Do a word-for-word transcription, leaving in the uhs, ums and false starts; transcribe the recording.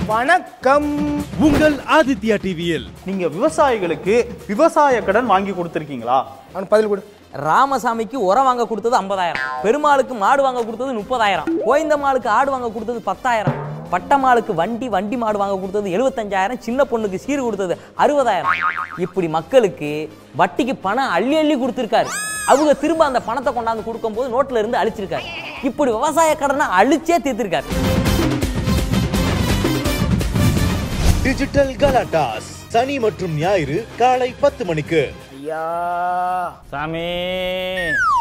வணக்கம். உங்கள் ஆதித்யா டிவியில் நீங்க விவசாயிகளுக்கு விவசாய கடன் வாங்கி கொடுத்திருக்கீங்களா? அவன் பதில் கொடு. ராமசாமிக்கு உரம் வாங்க கொடுத்தது ஐம்பதாயிரம், பெருமாளுக்கு மாடு வாங்க கொடுத்தது முப்பதாயிரம், கோயந்தம்மாளுக்கு ஆடு வாங்க கொடுத்தது பத்தாயிரம், பட்டம்மாளுக்கு வண்டி வண்டி மாடு வாங்க கொடுத்தது எழுபத்தஞ்சாயிரம், சின்ன பொண்ணுக்கு சீர் கொடுத்தது அறுபதாயிரம். இப்படி மக்களுக்கு வட்டிக்கு பணம் அள்ளி அள்ளி கொடுத்துருக்காரு. அவங்க திரும்ப அந்த பணத்தை கொண்டாந்து கொடுக்கும் போது நோட்ல இருந்து அழிச்சிருக்காரு. இப்படி விவசாய கடனை அழிச்சே தீர்த்திருக்காரு. டிஜிட்டல் கலாட்டாஸ் சனி மற்றும் ஞாயிறு காலை பத்து மணிக்கு. ஐயா சாமி